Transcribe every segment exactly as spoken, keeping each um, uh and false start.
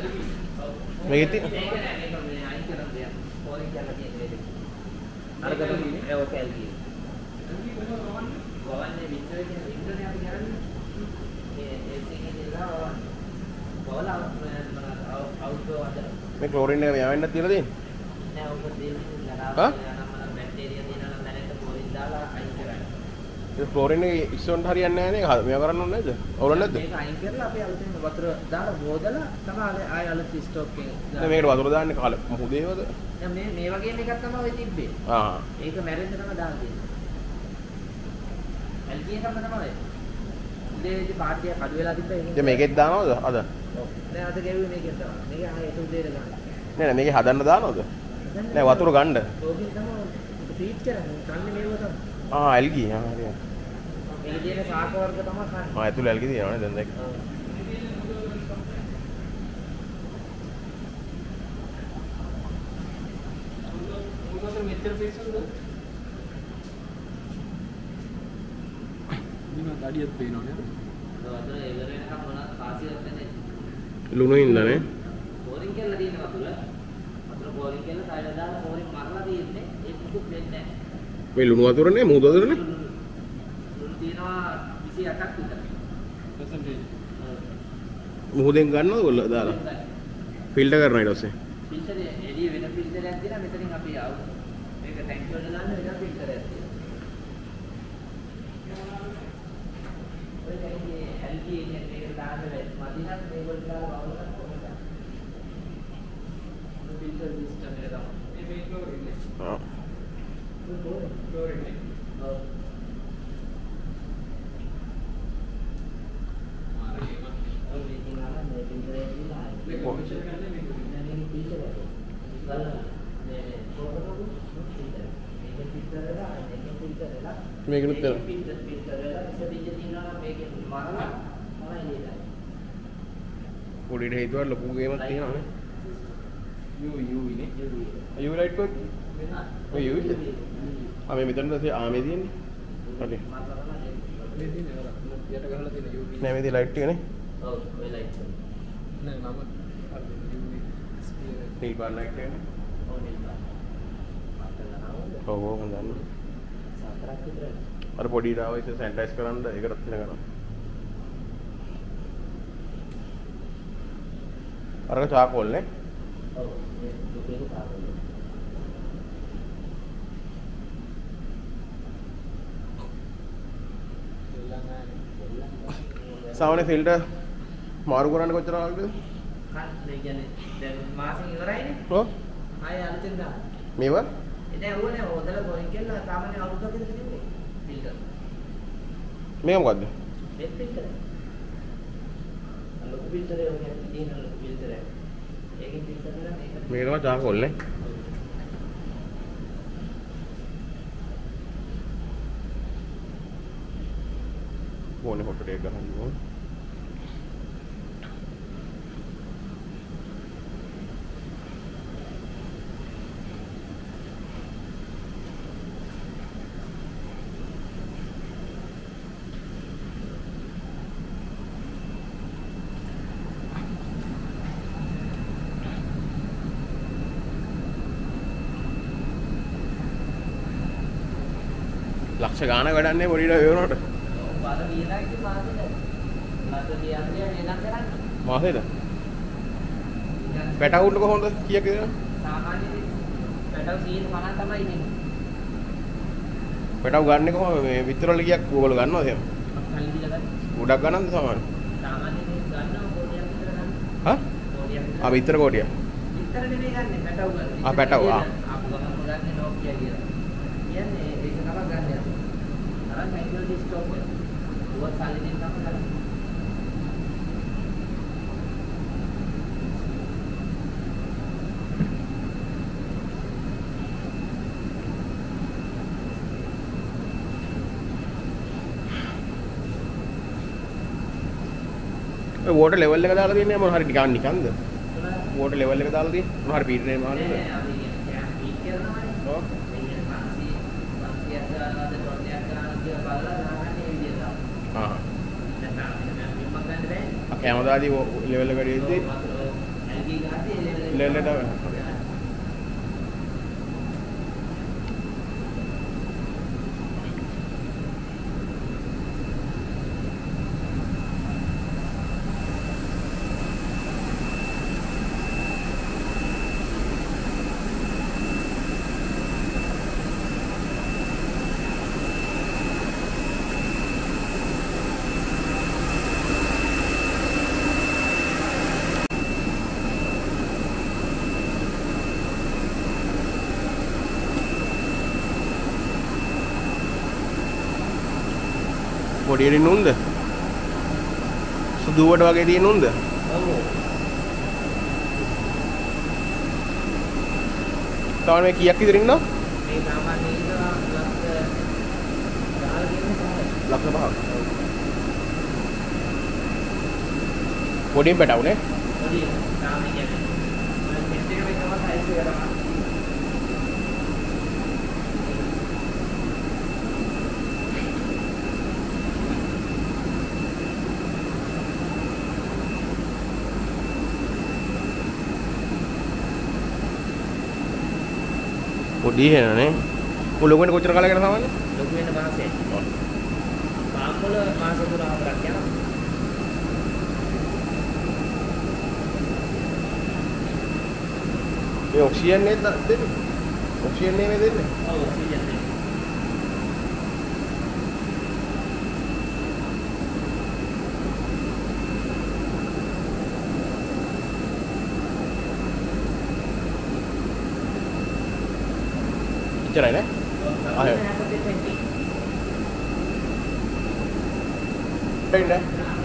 මේකෙත් තියෙන අරකට ඒ ඔක ඇල්ගී වවන්නේ විතර කියන විතරනේ අපි කරන්නේ ඒ ඒ සිංහේ දාලා වවල අවුට්ඩෝර් අතර මේ ක්ලෝරින් එක යවෙන්නත් තියලා තියෙන්නේ නෑ ඔක දෙන්නේ නෑ හා නම් බැක්ටීරියා දිනන දැනට ක්ලෝරින් දාලා අයින් කරන්නේ ඒ ක්ලෝරින් එක ඉස්සොන්ට හරියන්නේ නැහැ නේ මේක කරන්න ඕනේ නැද්ද අවුලක් නැද්ද මේක අයින් කරලා අපි අලුතෙන් වතුර දාලා හොදලා තමයි ආය අලුත් ස්ටොක් එක දැන් මේකට වතුර දාන්නේ කාලේ මුහුදේවද දැන් මේ මේ වගේම එකක් තමයි ඔය තිබ්බේ ආ ඒක මැරෙන්න තමයි දාලා තියෙන්නේ ඇල්ගී එකම තමයි උදේදී පාටිය කඩු වෙලා තිබ්බා ඒක දැන් මේකෙත් දානවද අද ඔව් දැන් අද ගෙවුවේ මේකෙන් තමයි මේක ආයේ ඒක උදේට ගන්න නෑ නෑ මේකේ හදන්න දානවද නෑ වතුර ගන්න ඕකෙන් තමයි ෆීඩ් කරන්නේ කන්නේ මේව තමයි ආ ඇල්ගී ආ හරියට මේකේ තියෙන ශාක වර්ග තමයි කන්නේ ආ ඇතුළේ ඇල්ගී තියෙනවනේ දැන් දැක්ක මෙච්චර පිස්සුද නිකන් ගඩියක් පේනව නේද? වතුර ඉවර වෙනකම් මොනවාද කාසියක් නැන්නේ ලුණු ඉන්නනේ බෝරින් කරලා තියෙන වතුර වතුර බෝරින් කරලා තයිල දාලා බෝරින් මරලා තියෙන්නේ ඒක මුකුත් වෙන්නේ නැහැ මේ ලුණු වතුරනේ මුහුද වතුරනේ ලුණු තියෙනවා විසි අටක් විතර percentage මුහුදෙන් ගන්නවද ඔයගොල්ලෝ දාලා ෆිල්ටර් කරනවා ඊට පස්සේ ෆිල්ටර් එළිය වෙන ෆිල්ටරයක් තියෙනවා මෙතනින් අපි ආව මේක ටැංක් වලට දාන්න වෙන ෆිල්ටරයක් තියෙනවා ඔය දැන්නේ ඇල්ගී එකෙන් මේක දාන්න බැහැ මදි නම් මේගොල්ලෝ දාලා වවුලක් කොහොමද ෆිල්ටර් සිස්ටම් එක තමයි මේ මේ ක්ලෝරින් නේ ආ ක්ලෝරින් නේ ඔව් ඔය මේකෙන් ආලා මේ ෆිල්ටර් එක දීලා මේ කොමිෂන් කරන්නේ මේක නෑනේ ෆිල්ටර් එක ගලලා මේ මේ කොහොමද ෆිල්ටර් මේක ෆිල්ටර් එක මේක ෆිල්ටර් එක මේකෙනුත් තියෙනවා ෆිල්ටර් ෆිල්ටර් එක ඉස්සෙල්ලා තියෙනවා නම් මේකෙන් මරලා තමයි ඉන්නේ පොඩිට හේතුවක් ලොකු ගේමක් තියෙනවානේ යූ යූ ඉනේ යූ ලයිට් කොත් ඔය යූ ඉද ආ මේ මෙතන තමයි ආ මේ තියෙන්නේ හරි මේ තියෙන්නේ අර යට ගහලා තියෙන යූ නෑ මේ ලයිට් ටික නේ ඔව් ඔය ලයිට් නෑ නම අර යූ ස්පියර් ටීල් පාර් ලයිට් එක නේ ඔව් නේ ඔව් ඔව් හොඳයි සතරක් විතර අර පොඩි ඩාව ඉතින් සැනිටයිස් කරන්න ඒකටත් වෙන කරා අරක චාකෝල් නේ ඔව් මේ දුකේ කාරණා සාමාන්‍ය ෆිල්ටර් මාරු කරන්න කොච්චර කාලෙද? කන්නේ කියන්නේ දැන් මාසෙක ඉවරයිනේ. ඔව්. ආයෙ අලුතෙන් දාන්න. මේවා? එතන ඕනේ හොදලා බොරින් කියලා සාමාන්‍ය අවුරුද්දක් විතර තිබුණේ. ෆිල්ටර්. මේක මොකද්ද? මේ ෆිල්ටර්. ලොකු ෆිල්ටර් එක කියන්නේ තියෙන ලොකු ෆිල්ටර් එක. ඒකෙන් ෆිල්ටර් කරලා මේක. මේක තමයි චාකෝල් නේ. ඕනේ ෆොටෝ ටික ගන්න ඕනේ. ලක්ෂ ගාණක් වැඩන්නේ පොඩිට වේවනට. පාද වියදක් මාසෙද? මාස වියන්නේ නේද කරන්නේ? මාසෙද? පැටවුන්න කොහොමද? කීයක් දෙනවා? සාමාන්‍යයෙන් පැටව සීන පනහ තමයි ඉන්නේ. පැටව ගන්න කොහොමද? මේ විතර වල කීයක් ඕගොල්ලෝ ගන්නවද එහෙම? සල්ලි දීලා ගන්න. ගොඩක් ගන්නවද සාමාන්‍ය? සාමාන්‍යයෙන් ගන්නවා කෝටියක් විතර ගන්න. හා? කෝටියක් විතර. ආ විතර කෝටියක්. විතර නෙමෙයි ගන්න පැටව ගන්න. ආ පැටව ආ. ආපු ගමන් ගන්න නෝකියා කියලා. කියන්නේ ඒක තමයි ගන්න. අර මැන්යුවල් ඩිස්ටොප් එක. උවත් සල්ලි දෙන්න තමයි ගන්න. ඔය වෝටර් ලෙවල් එක දාලා තියන්නේ මොන හරි නිකන් නිකන්ද? වෝටර් ලෙවල් එක දාලා තියෙන්නේ මොන හරි පීඩනය මානද? නෑ අපි කියන්නේ පීඩ් කරනවානේ. ඔව්. එන්නේ පන්සිය පන්සියක් ගන්නවද ටොන්නයක් ගන්නවද කියලා බලලා දාගන්න මේ විදිහට. ආ. දැන් තාම මම ගන්න බෑ. කැමදාදී ලෙවල් එක වැඩි වෙද්දී නෑ නෑ නෑ. පොඩියට නුන්ද? සුදුවට වගේ තියෙන නුන්ද? ඔව්. තාම මේ කීයක් විතර ඉන්නව? මේ සාමාන්‍යයෙන් ඉන්නවා ලක්ෂ ගාලා කියන්නේ පහයි. ලක්ෂ පහක්. පොඩියෙන් පැටවුනේ? පොඩි තාම කියන්නේ. මම මෙච්චර එක තමයි සයිස් එක තමයි. පොඩි වෙනනේ. ඔය ලොකු වෙන කොච්චර කාලයක් යන සාමාන්‍ය? ලොකු වෙන මාසෙයි. ඔව්. පාම් වල මාස තුන හතරක් යනවා. මේ ඔක්සිජන් නේද දෙන්නේ? ඔක්සිජන් නේ මේ දෙන්නේ? ඔව් ඔක්සිජන් නේ. ඉතරයි නේ? ආ හේ. දෙන්න.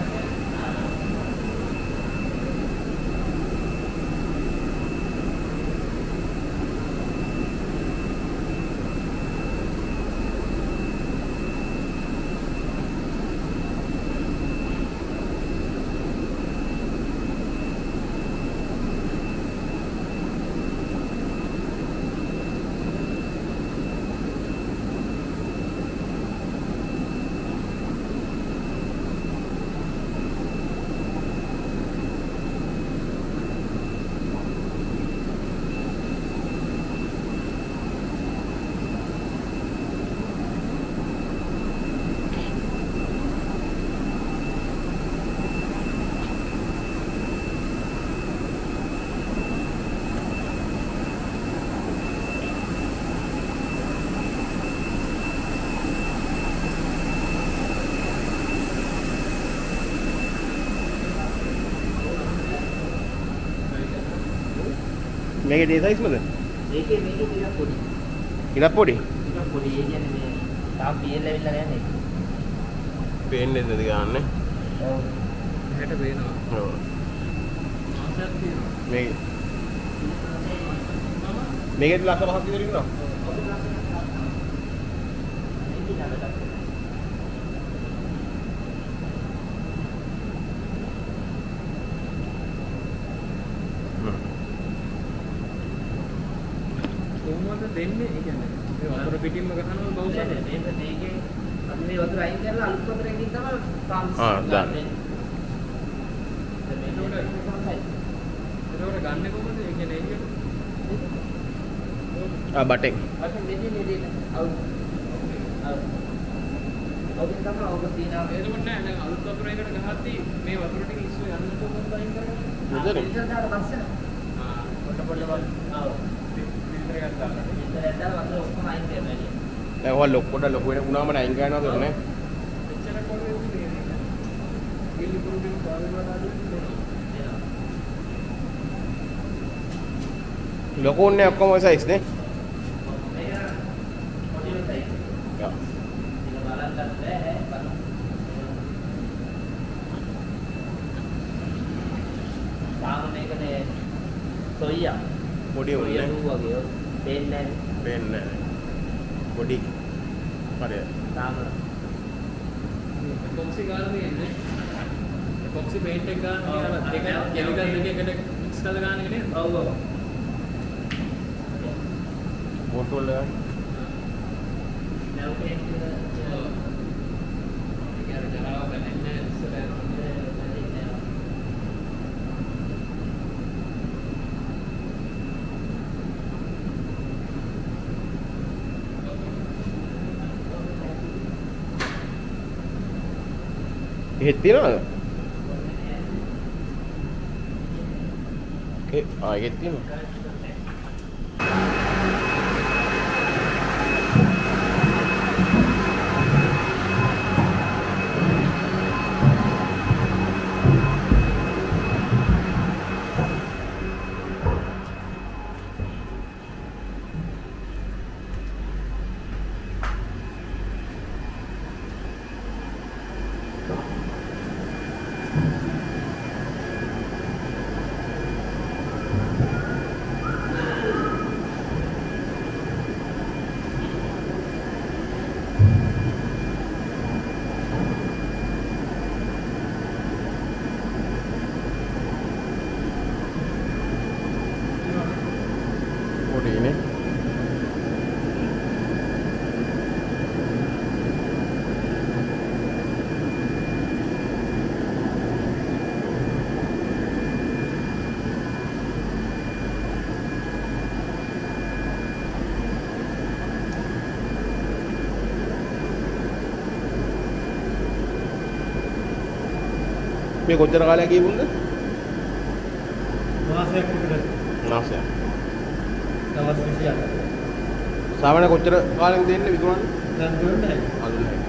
මේකේ දේ සයිස් මොකද? මේකේ මේකේ ටිකක් පොඩි. ටිකක් පොඩි. ටිකක් පොඩි. ඒ කියන්නේ මේ තාම පියල් ඇවිල්ලා නැහැ නේ. පේන්නේ නැද්ද ගන්න? ඔව්. මෙහෙට පේනවා. ඔව්. මාසයක් තියෙනවා. මේ මේකේ ලක්ෂ පහක් විතර ඉන්නවා. කොහොමද දෙන්නේ? ඒ කියන්නේ මේ වතුර පිටින්ම ගහනවා බවුසද? මේක මේකේ අපි මේ වතුර අයින් කරලා අලුත් වතුරකින් තමයි පාම්ස් ආ දාන්නේ. මේක ඒකට ගන්න කොහොමද? ඒ කියන්නේ එළියට ආ බටෙන්. අතන මෙදී මෙදී අවුත් අවුත් අවුත් තමයි අවුත් තියනවා. එතකොට නෑ දැන් අලුත් වතුර එකට ගහද්දි මේ වතුර ටික ඉස්සු යන්න කොහොමද අයින් කරන්නේ? මෙතන. ඉතින් දාලා පස්සේ ආ පොඩ පොඩ වල ආව ෆිල්ටර් එකක් දාලා. ඉතින් දැන් වතුර ඔක්කොම අයින් කරනවා එළිය. දැන් ඔය ලොක් පොඩ ලොකු වෙන වුණාම අයින් කරනවද නේ? මෙච්චර කොහොමද ඉන්නේ? ඉලි පුරුදු කාලේ වලදී ලොකු උන්නේ ඔක්කොම ඔය සයිස් නේ? පොඩි සයිස්. යා. ඉතින් බලන්න බෑ බලන්න. සාමාන්‍යකනේ සොයියා පොඩි උන්නේ. වගේ දෙන්නේ පේන්නේ පොඩි. හරි. තාම කොක්සි ගාලා තියෙන්නේ. කොක්සි පේන්ට් එක ගන්න කියලා දෙක කෙමිකල් දෙකකට මික්ස් කරලා ගන්න එක නේද? ඔව් ඔව්. බෝටල් එක. නැව් පේන්ට් එක ඒක ජරාව ගන්නේ ඉස්සරහ එහෙත් තියනවද? ඒ ආ ඒකෙත් තියෙනවා. Ini මේ කොච්චර කාලයක් ගියපුන්ද? මාසයක් විතර. මාසයක්. දවස් විසිහතක්. සාමාන්‍ය කොච්චර කාලෙක දෙන්නේ විකුණන්නේ? දැන් දුන්නේ නැහැ. අඳුන්නේ.